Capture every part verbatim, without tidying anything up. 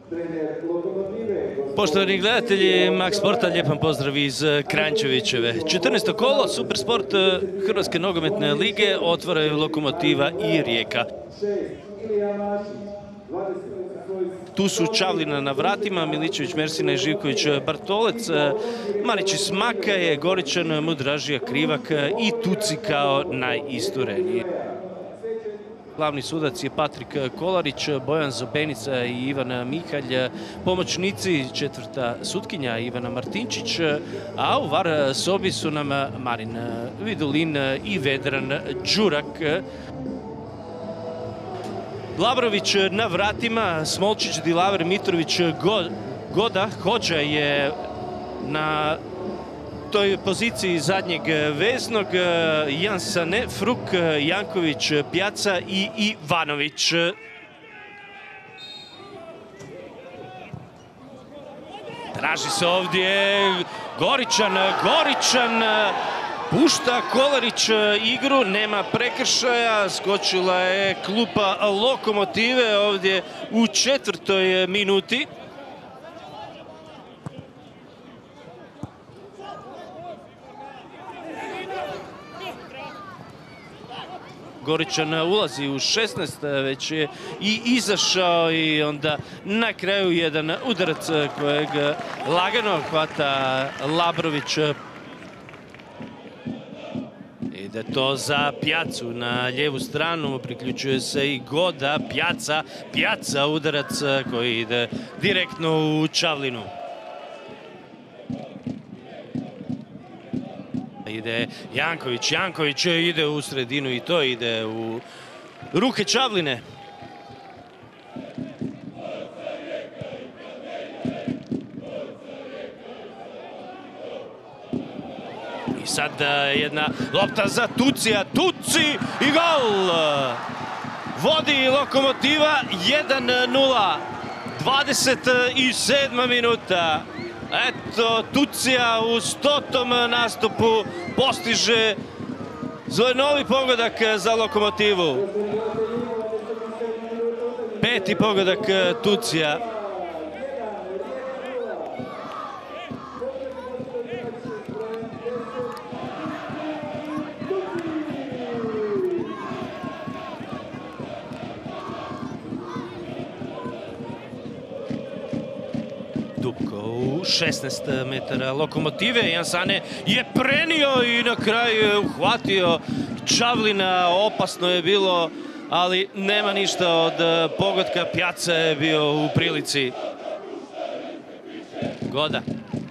Poštovani gledatelji Max Sporta, lijepan pozdrav iz Kranjčevićeve. četrnaesto kolo Supersport Hrvatske nogometne lige otvaraju Lokomotiva i Rijeka. Tu su Čavlina na vratima, Miličević, Mersina i Živković, Bartolec, Marić iz Makaje, Goričan, Mudražija, Krivak i Tuci kao najistureniji. Glavni sudac je Patrik Kolarić, Bojan Zobenica i Ivan Mihalj. Pomoćnici četvrta sutkinja Ivana Martinčić, a u var sobi su nam Marin Vidulin i Vedran Đurak. Labrović na vratima, Smolčić, Dilaver, Mitrović, Goda. Hođa je na toj poziciji zadnjeg veznog, Jansane, Fruk, Janković, Pjaca i Ivanović. Traži se ovdje Goričan, Goričan pušta Kolarić igru, nema prekršaja, skočila je klupa Lokomotive ovdje u četvrtoj minuti. Goričan ulazi u šesnaest, već je i izašao i onda na kraju jedan udarac kojeg lagano hvata Labrović. Ide to za Pjacu na lijevu stranu, priključuje se i Goda, Pjaca, Pjaca udarac koji ide direktno u Čavlinu. Ide Janković, Janković ide u sredinu i to ide u ruke Čavline. I sad jedna lopta za Tucija, Tuci i gol! Vodi Lokomotiva jedan nula, dvadeset sedma minuta. Eto, Tucija u stotom nastupu postiže svoj novi pogodak za Lokomotivu. Peti pogodak Tucija. Dubko u šesnaest metara Lokomotive. Jansane je prenio i na kraju je uhvatio Čavlina. Opasno je bilo, ali nema ništa od pogotka. Pjaca je bio u prilici. Goda.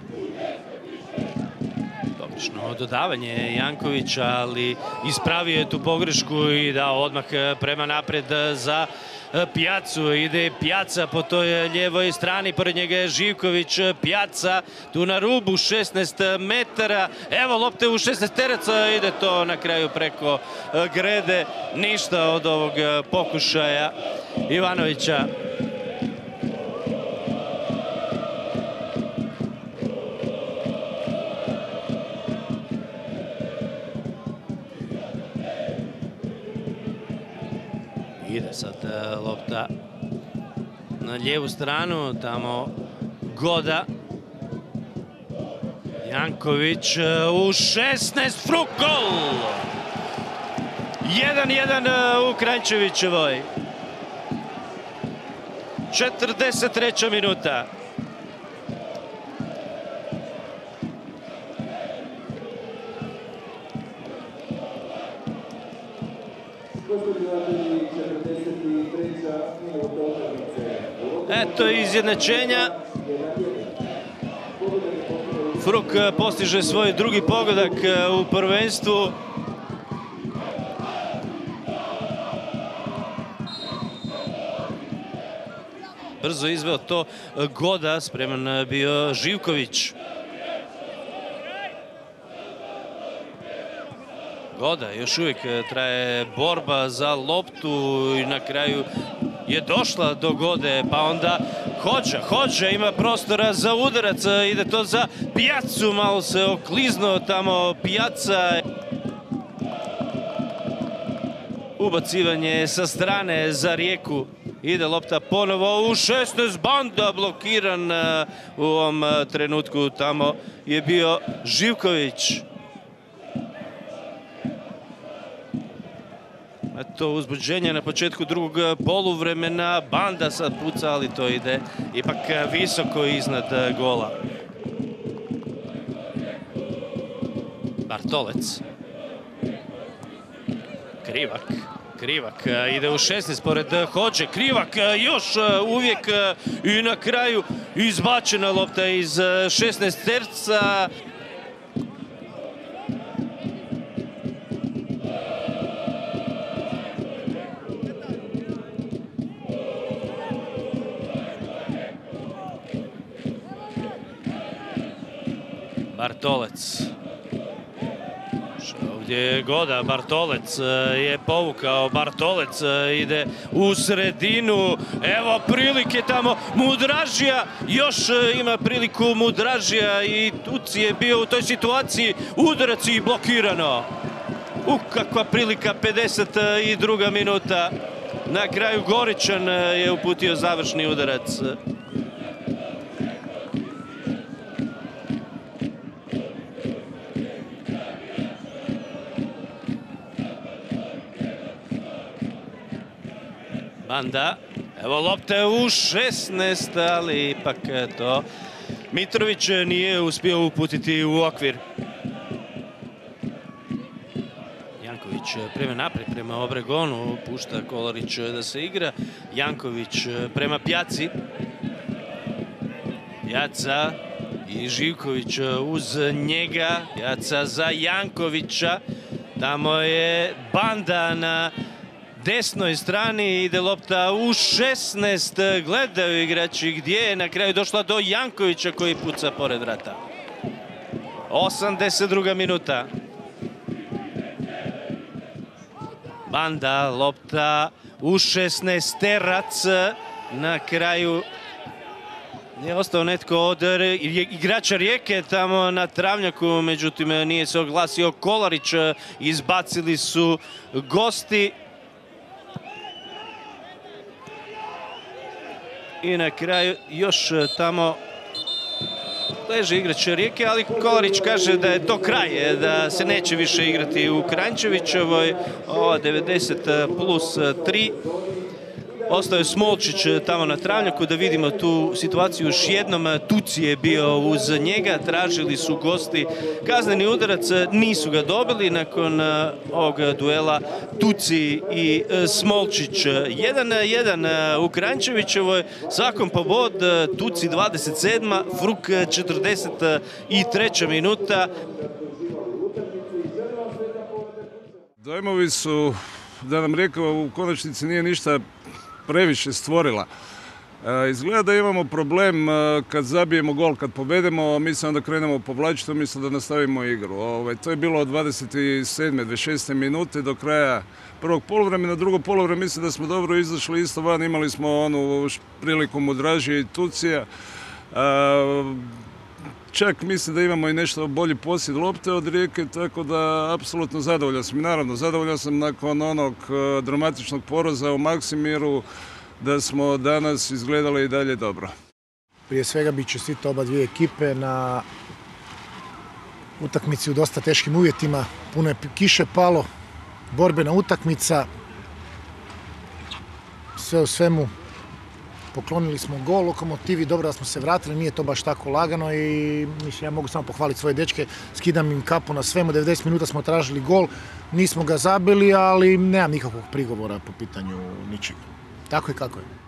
Odlično dodavanje Jankovića, ali ispravio je tu pogrešku i dao odmah prema naprijed za Pjacu. Ide Pjaca po toj lijevoj strani, pored njega je Živković, Pjaca tu na rubu šesnaest metara. Evo lopte u šesnaest teraca, ide to na kraju preko grede. Ništa od ovog pokušaja Ivanovića. Ide sad lopta na lijevu stranu, tamo Goda. Janković u šesnaest, Fruk, gol! jedan jedan u Kranjčevićevoj. četrdeset treća minuta. Eto izjednačenja. Fruk postiže svoj drugi pogodak u prvenstvu. Brzo izveo to Goda, spreman bio Živković. Goda, još uvijek traje borba za loptu i na kraju je došla do Gode, pa onda Hođa, Hođa ima prostora za udarac, ide to za Pjacu, malo se okliznuo tamo Pjaca. Ubacivanje sa strane za Rijeku ide lopta ponovo u šesnaest, Banda blokiran u ovom trenutku, tamo je bio Živković. To uzbuđenje na početku drugog poluvremena, Banda sad puca, ali to ide ipak visoko iznad gola. Bartolec. Krivak. Krivak ide u šesnaest pored Hodže. Krivak još uvijek i na kraju izbačena lopta iz šesnaest terca. Bartolec. Ovdje je Goda, Bartolec je povukao, Bartolec ide u sredinu, evo prilike tamo, Mudražija, još ima priliku Mudražija i Tuci je bio u toj situaciji, udarac i blokirano. U, kakva prilika, pedeset druga minuta, na kraju Goričan je uputio završni udarac. Banda, evo lopte u šesnaest, ali ipak to Mitrović nije uspio uputiti u okvir. Janković prema naprijed, prema Obregonu, pušta Kolarić da se igra. Janković prema Pjaci. Pjaca i Živković uz njega. Pjaca za Jankovića. Tamo je Banda na desnoj strani, ide lopta u šesnaest, gledaju igrači gdje je na kraju došla do Jankovića koji puca pored vrata. osamdeset druga minuta. Banda, lopta u šesnaest terac, na kraju je ostao netko od igrača Rijeke tamo na travnjaku, međutim nije se oglasio Kolarić, izbacili su gosti. I na kraju još tamo leži igrač Rijeke, ali Kolarić kaže da je to kraj, da se neće više igrati u Kranjčevićevoj. Ova devedeset plus tri. Ostao je Smolčić tamo na travnjaku, da vidimo tu situaciju još jednom. Tuci je bio uz njega, tražili su gosti kazneni udarac, nisu ga dobili nakon ovog duela Tuci i Smolčić. jedan jedan u Kranjčevićevoj, svakom pobod, Tuci dvadeset sedma, Fruk četrdeset treća minuta. Dojmovi su, da nam Rijeka u konačnici nije ništa previše stvorila. Izgleda da imamo problem kad zabijemo gol, kad povedemo, mi se onda krenemo povlačiti, mislim da nastavimo igru. To je bilo od dvadeset sedme, dvadeset šeste minute do kraja prvog poluvremena. Drugo poluvreme mislim da smo dobro izašli isto van, imali smo onu priliku Mudražije i Tucija. Čak mislim da imamo i nešto bolji posjed lopte od Rijeke, tako da apsolutno zadovoljan sam. Naravno, zadovoljan sam nakon onog dramatičnog poraza u Maksimiru, da smo danas izgledali i dalje dobro. Prije svega bih čestitao oba dvije ekipe na utakmici u dosta teškim uvjetima. Puno je kiše palo, borbena utakmica. Sve u svemu poklonili smo gol Lokomotivi, dobro da smo se vratili, nije to baš tako lagano i mislim, ja mogu samo pohvaliti svoje dečke, skidam im kapu na svemu, devedeset minuta smo tražili gol, nismo ga zabili, ali nemam nikakvog prigovora po pitanju ničega. Tako je kako je.